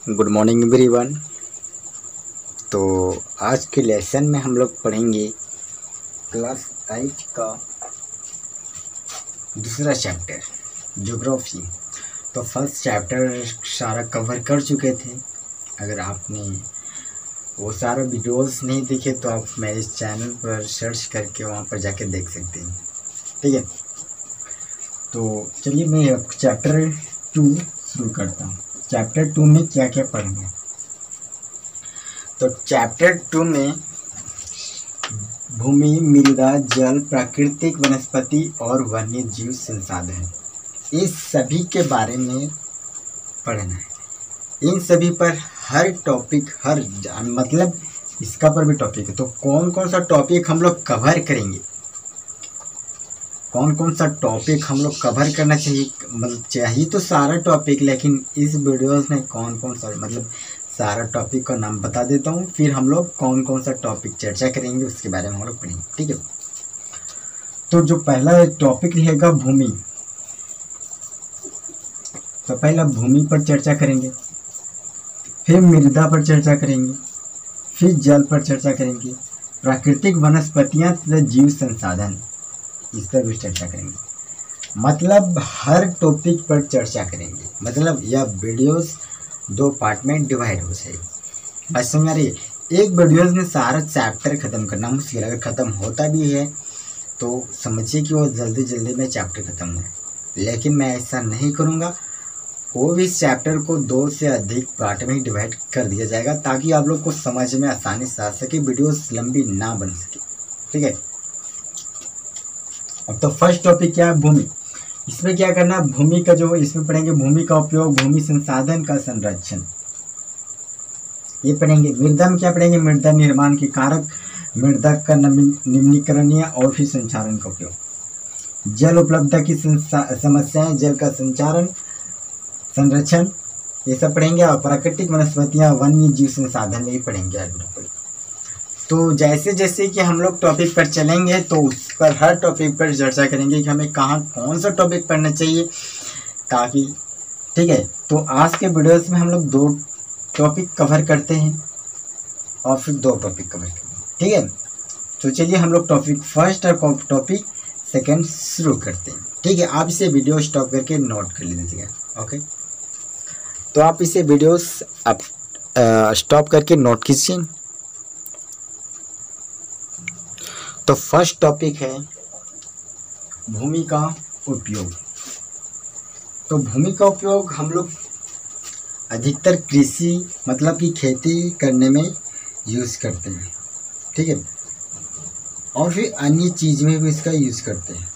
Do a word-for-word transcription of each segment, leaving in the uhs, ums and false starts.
Good morning everyone. तो आज के लेसन में हम लोग पढ़ेंगे क्लास एट का दूसरा चैप्टर ज्योग्राफी। तो फर्स्ट चैप्टर सारा कवर कर चुके थे। अगर आपने वो सारा वीडियोस नहीं देखे तो आप मेरे चैनल पर सर्च करके वहाँ पर जाके देख सकते हैं। ठीक है, तो चलिए मैं चैप्टर टू शुरू करता हूँ। चैप्टर टू में क्या क्या पढ़ेंगे? तो चैप्टर टू में भूमि, मृदा, जल, प्राकृतिक वनस्पति और वन्य जीव संसाधन, इस सभी के बारे में पढ़ना है। इन सभी पर हर टॉपिक, हर मतलब इसका पर भी टॉपिक है। तो कौन कौन सा टॉपिक हम लोग कवर करेंगे, कौन कौन सा टॉपिक हम लोग कवर करना चाहिए, मतलब चाहिए तो सारा टॉपिक, लेकिन इस वीडियोस में कौन कौन सा, मतलब सारा टॉपिक का नाम बता देता हूँ, फिर हम लोग कौन कौन सा टॉपिक चर्चा करेंगे उसके बारे में हम लोग पढ़ेंगे। ठीक है, तो जो पहला टॉपिक रहेगा भूमि। तो पहला भूमि पर चर्चा करेंगे, फिर मृदा पर चर्चा करेंगे, फिर जल पर चर्चा करेंगे, प्राकृतिक वनस्पतियां तथा जीव संसाधन, इस पर भी चर्चा करेंगे। मतलब हर टॉपिक पर चर्चा करेंगे, मतलब यह वीडियोस दो पार्ट में डिवाइड हो जाएगी। बस समझ रही, एक वीडियोस में सारा चैप्टर खत्म करना मुश्किल। अगर खत्म होता भी है तो समझिए कि वो जल्दी जल्दी में चैप्टर खत्म हो, लेकिन मैं ऐसा नहीं करूँगा। वो भी चैप्टर को दो से अधिक पार्ट में डिवाइड कर दिया जाएगा ताकि आप लोग को समझ में आसानी से आ सके, वीडियोस लंबी ना बन सके। ठीक है, अब तो फर्स्ट टॉपिक क्या है? भूमि। इसमें क्या करना है? भूमि का जो इसमें पढ़ेंगे भूमि का उपयोग, भूमि संसाधन का संरक्षण, ये पढ़ेंगे। मृदा में क्या पढ़ेंगे? मृदा निर्माण के कारक, मृदा का निम्नीकरणीय और फिर संचारण का उपयोग। जल उपलब्धता की समस्याएं, जल का संचारण, संरक्षण, ये सब पढ़ेंगे। और प्राकृतिक वनस्पतियां, वन्य जीव संसाधन भी पढ़ेंगे। तो जैसे जैसे कि हम लोग टॉपिक पर चलेंगे तो उस पर हर टॉपिक पर चर्चा करेंगे कि हमें कहाँ कौन सा टॉपिक पढ़ना चाहिए, ताकि ठीक है। तो आज के वीडियोस में हम लोग दो टॉपिक कवर करते हैं और फिर दो टॉपिक कवर करेंगे। ठीक है, तो चलिए हम लोग टॉपिक फर्स्ट और टॉपिक सेकेंड शुरू करते हैं। ठीक है, आप इसे वीडियो स्टॉप करके नोट कर लीजिएगा। ओके, तो आप इसे वीडियोस आप स्टॉप करके नोट कीजिए। तो फर्स्ट टॉपिक है भूमि का उपयोग। तो भूमि का उपयोग हम लोग अधिकतर कृषि, मतलब कि खेती करने में यूज़ करते हैं। ठीक है, और फिर अन्य चीज़ में भी इसका यूज़ करते हैं।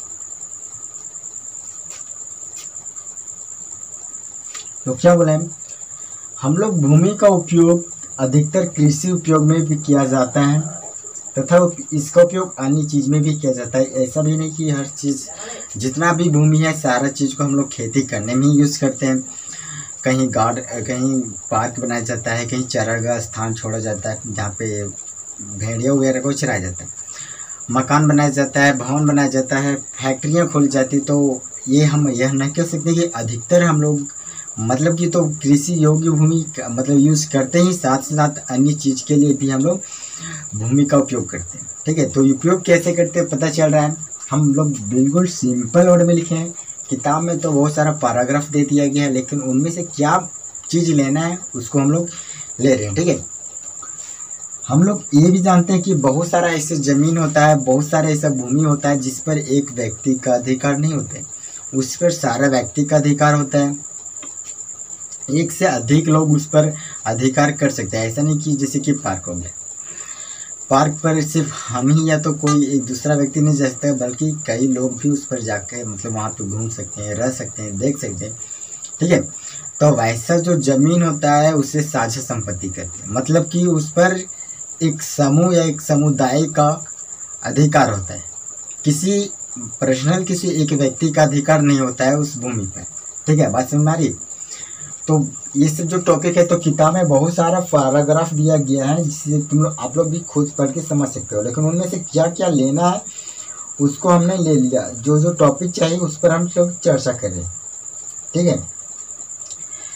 तो क्या बोला है, हम लोग भूमि का उपयोग अधिकतर कृषि उपयोग में भी किया जाता है तथा इसका उपयोग अन्य चीज़ में भी किया जाता है। ऐसा भी नहीं कि हर चीज़, जितना भी भूमि है सारा चीज़ को हम लोग खेती करने में यूज़ करते हैं। कहीं गार्ड, कहीं पार्क बनाया जाता है, कहीं चरागाह स्थान छोड़ा जाता है जहाँ पे भेड़िया वगैरह को चराया जाता है, मकान बनाया जाता है, भवन बनाया जाता है, फैक्ट्रियाँ खोली जाती। तो ये हम यह नहीं कह सकते कि अधिकतर हम लोग, मतलब कि तो कृषि योग्य भूमि मतलब यूज़ करते ही, साथ साथ अन्य चीज़ के लिए भी हम लोग भूमि का उपयोग करते हैं। ठीक है, तो उपयोग कैसे करते हैं पता चल रहा है। हम लोग बिल्कुल सिंपल वर्ड में लिखे हैं। किताब में तो बहुत सारा पैराग्राफ दे दिया गया है, लेकिन उनमें से क्या चीज़ लेना है उसको हम लोग ले रहे हैं। ठीक है, हम लोग ये भी जानते हैं कि बहुत सारा ऐसे ज़मीन होता है, बहुत सारा ऐसा भूमि होता है जिस पर एक व्यक्ति का अधिकार नहीं होता है, उस पर सारा व्यक्ति का अधिकार होता है। एक से अधिक लोग उस पर अधिकार कर सकते हैं। ऐसा नहीं कि जैसे कि पार्क हो गया, पार्क पर सिर्फ हम ही या तो कोई एक दूसरा व्यक्ति नहीं जा सकता, बल्कि कई लोग भी उस पर जाकर मतलब वहाँ पे घूम सकते हैं, रह सकते हैं, देख सकते हैं। ठीक है, तो वैसा जो जमीन होता है उसे साझा संपत्ति कहते हैं, मतलब कि उस पर एक समूह या एक समुदाय का अधिकार होता है। किसी पर्सनल, किसी एक व्यक्ति का अधिकार नहीं होता है उस भूमि पर। ठीक है, बात समझ में आ रही? तो ये सब जो टॉपिक है, तो किताब में बहुत सारा पैराग्राफ दिया गया है जिससे तुम लोग आप लोग भी खुद पढ़ के समझ सकते हो, लेकिन उनमें से क्या क्या लेना है उसको हमने ले लिया। जो जो टॉपिक चाहिए उस पर हम लोग चर्चा करें। ठीक है,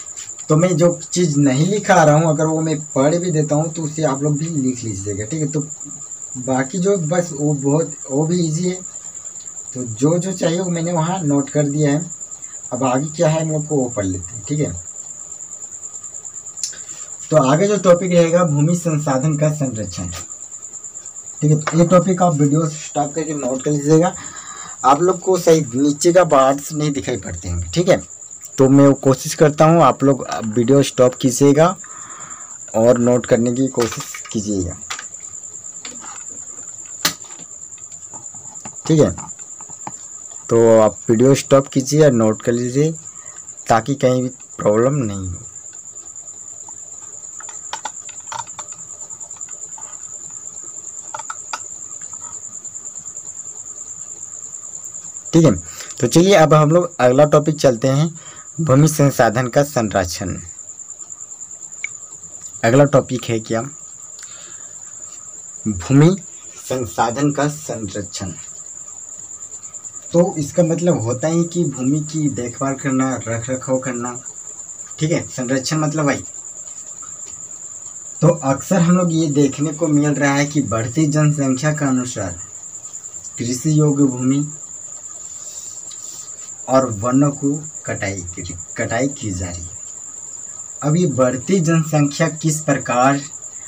तो मैं जो चीज़ नहीं लिखा रहा हूँ अगर वो मैं पढ़ भी देता हूँ तो उसे आप लोग भी लिख लीजिएगा, ठीक है। तो बाकी जो बस वो बहुत वो भी इजी है, तो जो जो चाहिए वो मैंने वहाँ नोट कर दिया है। अब आगे क्या है हम लोग को वो पढ़ लेते हैं, ठीक है। तो आगे जो टॉपिक रहेगा भूमि संसाधन का संरक्षण, ठीक है। तो ये टॉपिक आप वीडियो स्टॉप करके नोट कर लीजिएगा। आप लोग को सही नीचे का पार्ट्स नहीं दिखाई पड़ते हैं, ठीक है। तो मैं वो कोशिश करता हूँ आप लोग वीडियो स्टॉप कीजिएगा और नोट करने की कोशिश कीजिएगा, ठीक है। तो आप वीडियो स्टॉप कीजिए और नोट कर लीजिए ताकि कहीं भी प्रॉब्लम नहीं हो। ठीक है, तो चलिए अब हम लोग अगला टॉपिक चलते हैं, भूमि संसाधन का संरक्षण। अगला टॉपिक है क्या, भूमि संसाधन का संरक्षण। तो इसका मतलब होता है कि भूमि की देखभाल करना, रख रखाव करना, ठीक है। संरक्षण मतलब भाई, तो अक्सर हम लोग ये देखने को मिल रहा है कि बढ़ती जनसंख्या के अनुसार कृषि योग्य भूमि और वनों को कटाई कटाई की जा रही है। अब ये बढ़ती जनसंख्या किस प्रकार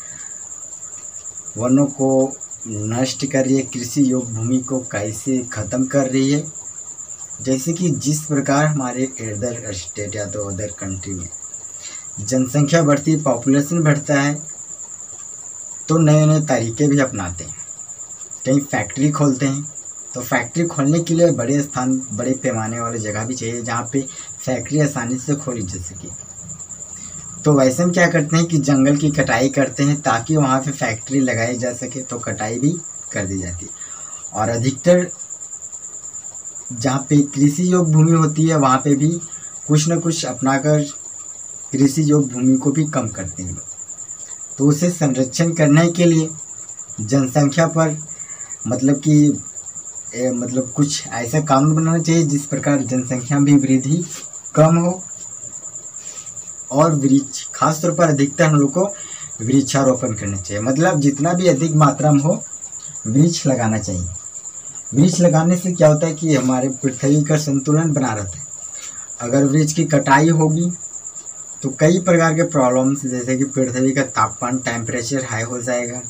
वनों को नष्ट कर रही है, कृषि योग्य भूमि को कैसे खत्म कर रही है। जैसे कि जिस प्रकार हमारे अदर स्टेट या तो अदर कंट्री में जनसंख्या बढ़ती, पॉपुलेशन बढ़ता है, तो नए नए तरीके भी अपनाते हैं। कहीं फैक्ट्री खोलते हैं, तो फैक्ट्री खोलने के लिए बड़े स्थान, बड़े पैमाने वाली जगह भी चाहिए जहाँ पे फैक्ट्री आसानी से खोली जा सके। तो वैसे हम क्या करते हैं कि जंगल की कटाई करते हैं ताकि वहाँ पे फैक्ट्री लगाई जा सके, तो कटाई भी कर दी जाती है। और अधिकतर जहाँ पे कृषि योग्य भूमि होती है वहाँ पे भी कुछ न कुछ अपनाकर कृषि योग्य भूमि को भी कम करते हैं। तो उसे संरक्षण करने के लिए जनसंख्या पर मतलब कि ए, मतलब कुछ ऐसा कानून बनाना चाहिए जिस प्रकार जनसंख्या भी वृद्धि कम हो। और वृक्ष, खासतौर पर अधिकतर हम लोग को वृक्षारोपण करना चाहिए, मतलब जितना भी अधिक मात्रा में हो वृक्ष लगाना चाहिए। वृक्ष लगाने से क्या होता है कि हमारे पृथ्वी का संतुलन बना रहता है। अगर वृक्ष की कटाई होगी तो कई प्रकार के प्रॉब्लम्स, जैसे कि पृथ्वी का तापमान, टेम्परेचर हाई हो जाएगा।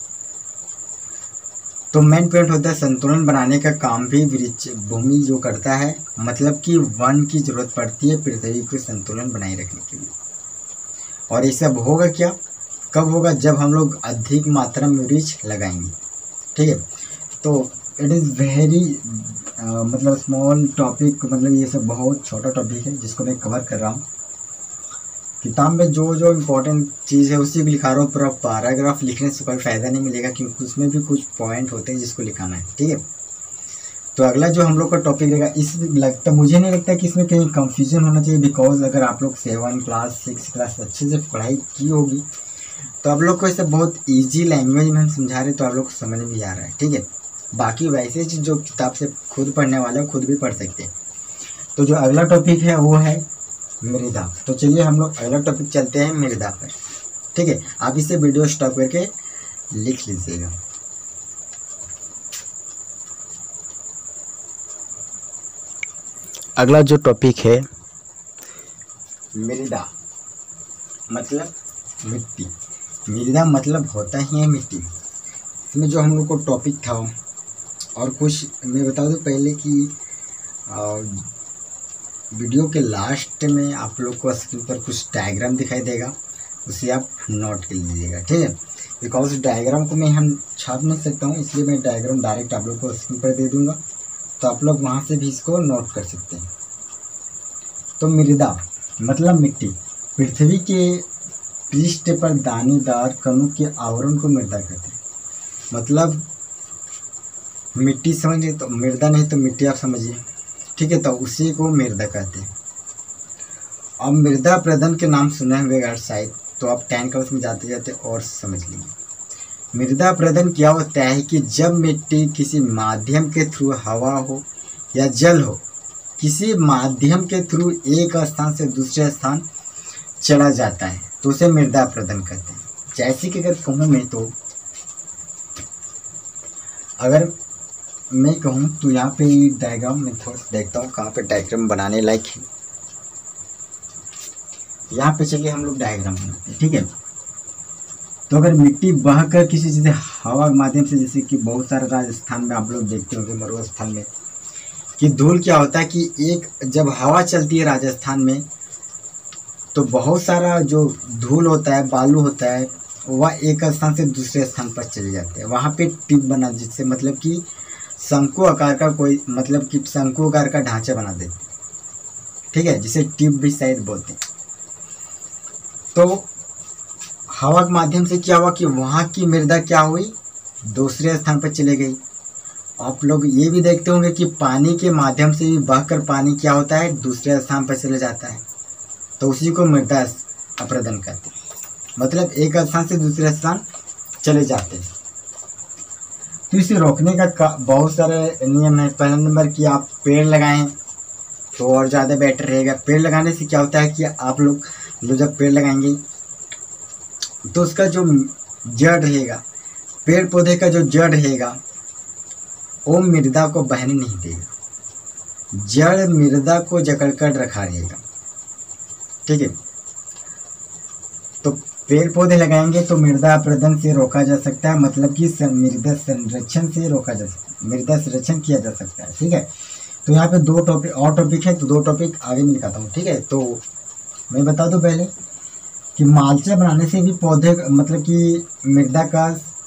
तो मेन पॉइंट होता है संतुलन बनाने का काम भी वृक्ष भूमि जो करता है, मतलब कि वन की जरूरत पड़ती है पृथ्वी को संतुलन बनाए रखने के लिए। और ये सब होगा क्या, कब होगा, जब हम लोग अधिक मात्रा में वृक्ष लगाएंगे, ठीक है। तो इट इज़ वेरी मतलब स्मॉल टॉपिक, मतलब ये सब बहुत छोटा टॉपिक है जिसको मैं कवर कर रहा हूँ। किताब में जो जो इम्पोर्टेंट चीज़ है उसी को लिखा रहा हूँ। पूरा पैराग्राफ लिखने से कोई फ़ायदा नहीं मिलेगा क्योंकि उसमें भी कुछ पॉइंट होते हैं जिसको लिखाना है, ठीक है। तो अगला जो हम लोग का टॉपिक रहेगा, इस लगता मुझे नहीं लगता कि इसमें कहीं कंफ्यूजन होना चाहिए, बिकॉज अगर आप लोग सेवन क्लास सिक्स क्लास अच्छे से पढ़ाई की होगी तो आप लोग को इसे बहुत ईजी लैंग्वेज में हम समझा रहे तो आप लोग को समझ में आ रहा है, ठीक है। बाकी वैसे चीज़ जो किताब से खुद पढ़ने वाले हो खुद भी पढ़ सकते हैं। तो जो अगला टॉपिक है वो है मृदा। तो चलिए हम लोग अगला टॉपिक चलते हैं मृदा पर, ठीक है। आप इसे वीडियो स्टॉप करके लिख लीजिएगा। अगला जो टॉपिक है मृदा, मतलब मिट्टी। मृदा मतलब होता ही है मिट्टी। इसमें जो हम लोग को टॉपिक था और कुछ मैं बता दूं पहले कि आ, वीडियो के लास्ट में आप लोग को स्क्रीन पर कुछ डायग्राम दिखाई देगा, उसे आप नोट कर लीजिएगा, ठीक है। बिकॉज डायग्राम को मैं हम छाप नहीं सकता हूँ, इसलिए मैं डायग्राम डायरेक्ट आप लोग को स्क्रीन पर दे दूंगा, तो आप लोग वहाँ से भी इसको नोट कर सकते हैं। तो मृदा मतलब मिट्टी। पृथ्वी के पृष्ठ पर दानेदार कणों के आवरण को मृदा कहते हैं। मतलब मिट्टी समझिए, तो मृदा नहीं तो मिट्टी आप समझिए, ठीक है। तो उसी को मृदा कहते हैं। अब मृदा प्रदन के नाम सुने हुए अगर शायद, तो आप टेन क्लास में जाते जाते और समझ लेंगे। मृदा प्रदन क्या होता है कि जब मिट्टी किसी माध्यम के थ्रू, हवा हो या जल हो, किसी माध्यम के थ्रू एक स्थान से दूसरे स्थान चला जाता है तो उसे मृदा अपरदन कहते हैं। जैसे कि अगर कहूँ मैं तो अगर मैं कहूँ तो यहाँ पे डायग्राम में थोड़ा देखता हूँ कहाँ पे डायग्राम बनाने लायक है। यहाँ पे चलिए हम लोग डायग्राम बनाते हैं, ठीक है। तो अगर मिट्टी बहकर किसी जैसे हवा के माध्यम से, जैसे कि बहुत सारे राजस्थान में आप लोग देखते होंगे मरुस्थल स्थल में कि धूल क्या होता है कि एक जब हवा चलती है राजस्थान में तो बहुत सारा जो धूल होता है, बालू होता है, वह एक स्थान से दूसरे स्थान पर चले जाते हैं। वहाँ पे टिप बना, जिससे मतलब कि शंकु आकार का कोई मतलब कि शंकु आकार का ढांचा बना देते, ठीक है, जिसे टिप भी शायद बोलते हैं। तो हवा के माध्यम से क्या हुआ कि वहाँ की मृदा क्या हुई, दूसरे स्थान पर चले गई। आप लोग ये भी देखते होंगे कि पानी के माध्यम से भी बहकर पानी क्या होता है, दूसरे स्थान पर चले जाता है, तो उसी को मृदा अपरदन कहते हैं। मतलब एक स्थान से दूसरे स्थान चले जाते हैं। तो इसे रोकने का बहुत सारे नियम है। पहला नंबर कि आप पेड़ लगाएं तो और ज़्यादा बेटर रहेगा। पेड़ लगाने से क्या होता है कि आप लोग लोग जब पेड़ लगाएंगे तो उसका जो जड़ रहेगा, पेड़ पौधे का जो जड़ रहेगा वो मृदा को बहने नहीं देगा, जड़ मृदा को जकड़ कर रखा रहेगा, ठीक है। तो पेड़ पौधे लगाएंगे तो मृदा अपरदन से रोका जा सकता है, मतलब कि मृदा संरक्षण से रोका जा सकता है, मृदा संरक्षण किया जा सकता है, ठीक है। तो यहाँ पे दो टॉपिक और टॉपिक है, तो दो टॉपिक आगे में दिखाता हूँ, ठीक है। तो मैं बता दूं पहले कि मालचा बनाने से भी पौधे मतलब कि मृदा का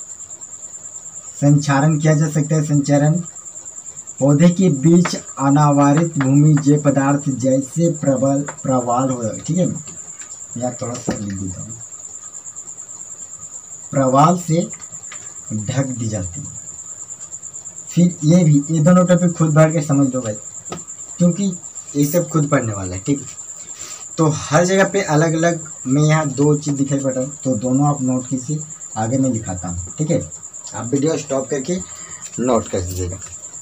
संचारण किया जा सकता है। संचारण पौधे के बीच अनावरित भूमि जे पदार्थ जैसे प्रबल प्रवाल हो, ठीक है, यहाँ थोड़ा सा लिख देता हूँ, प्रवाल से ढक दी जाती है। फिर ये भी, ये दोनों टॉपिक खुद पढ़ के समझ लो भाई, क्योंकि ये सब खुद पढ़ने वाला है, ठीक है। तो हर जगह पे अलग अलग मैं यहाँ दो चीज़ दिखाई पड़ रहा है, तो दोनों आप नोट कीजिए, आगे मैं दिखाता हूँ, ठीक है। आप वीडियो स्टॉप करके नोट कर दीजिएगा।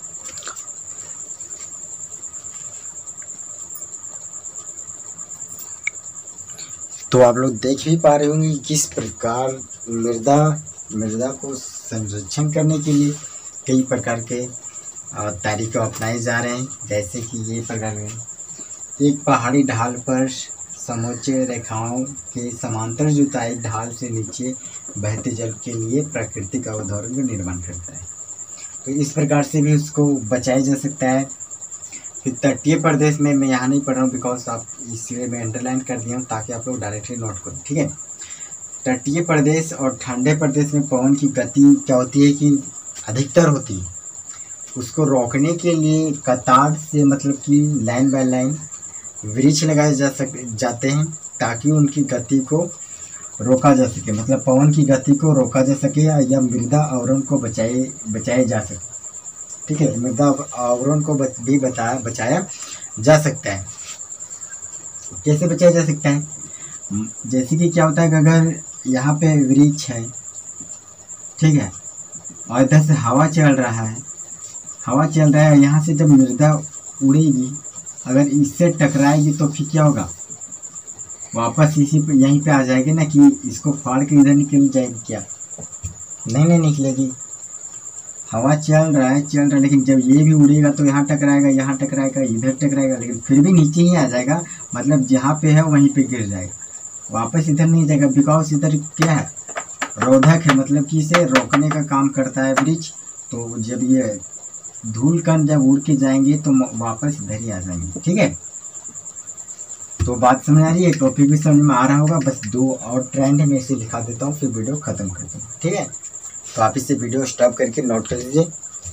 तो आप लोग देख ही पा रहे होंगे कि किस प्रकार मृदा मृदा को संरक्षण करने के लिए कई प्रकार के तरीके अपनाए जा रहे हैं। जैसे कि ये प्रकार है, एक पहाड़ी ढाल पर समोच्च रेखाओं के समांतर जुताई ढाल से नीचे बहते जल के लिए प्राकृतिक अवधारण का निर्माण करता है। तो इस प्रकार से भी उसको बचाया जा सकता है। फिर तटीय प्रदेश में मैं यहाँ नहीं पढ़ रहा हूँ, बिकॉज आप इसलिए मैं अंडरलाइन कर दिया हूँ ताकि आप लोग डायरेक्टली नोट करो, ठीक है। तटीय प्रदेश और ठंडे प्रदेश में पवन की गति क्या होती है कि अधिकतर होती है। उसको रोकने के लिए कतार से मतलब कि लाइन बाय लाइन वृक्ष लगाए जा सक जाते हैं ताकि उनकी गति को रोका जा सके, मतलब पवन की गति को रोका जा सके या मृदा आवरण को बचाए बचाए जा सके, ठीक है। मृदा आवरण को भी बताया बचाया जा सकता है। कैसे बचाया जा सकता है? जैसे कि क्या होता है कि अगर यहाँ पे वृक्ष है, ठीक है, और इधर से हवा चल रहा है, हवा चल रहा है, यहाँ से जब मृदा उड़ेगी, अगर इससे टकराएगी तो फिर क्या होगा, वापस इसी पे यहीं पे आ जाएगी ना, कि इसको फाड़ के इधर निकल जाएगी क्या? नहीं नहीं निकलेगी। हवा चल रहा है चल रहा है लेकिन जब ये भी उड़ेगा तो यहाँ टकराएगा, यहाँ टकराएगा, इधर टकराएगा, लेकिन फिर भी नीचे ही आ जाएगा, मतलब जहाँ पे है वहीं पे गिर जाएगा, वापस इधर नहीं जाएगा। बिकॉज इधर क्या है, रोधक है, मतलब कि इसे रोकने का काम करता है वृक्ष। तो जब ये धूल कण जब उड़ के जाएंगे तो वापस इधर ही आ जाएंगे, ठीक है। तो बात समझ आ रही है, टॉपिक भी समझ में आ रहा होगा। बस दो और ट्रेंड है, मैं इसे लिखा देता हूँ, फिर वीडियो खत्म करता हूँ, ठीक है। तो आप इसे वीडियो स्टॉप करके नोट कर लीजिए।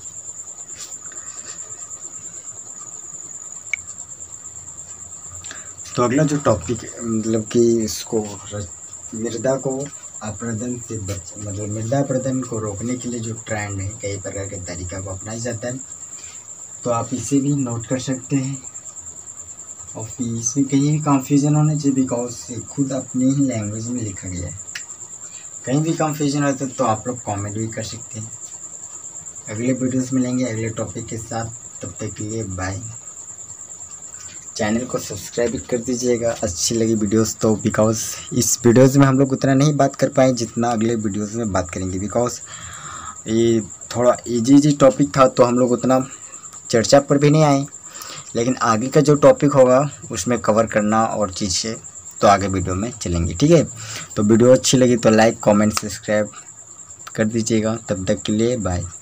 तो अगला जो टॉपिक मतलब कि इसको मृदा को अपरदन से बच मतलब मृदा अपरदन को रोकने के लिए जो ट्रेंड है, कई प्रकार के तरीका को अपनाया जाता है, तो आप इसे भी नोट कर सकते हैं। और इसमें कहीं भी कंफ्यूजन होना चाहिए, बिकॉज खुद अपने ही लैंग्वेज में लिखा गया है। कहीं भी कंफ्यूजन होता है तो आप लोग कमेंट भी कर सकते हैं। अगले वीडियोस मिलेंगे अगले टॉपिक के साथ, तब तक के लिए बाय। चैनल को सब्सक्राइब भी कर दीजिएगा अच्छी लगी वीडियोस तो, बिकॉज इस वीडियोस में हम लोग उतना नहीं बात कर पाए जितना अगले वीडियोस में बात करेंगे, बिकॉज ये थोड़ा इजी इजी टॉपिक था तो हम लोग उतना चर्चा पर भी नहीं आए, लेकिन आगे का जो टॉपिक होगा उसमें कवर करना और चीज़ें तो आगे वीडियो में चलेंगे। ठीक है, तो वीडियो अच्छी लगी तो लाइक कमेंट सब्सक्राइब कर दीजिएगा। तब तक के लिए बाय।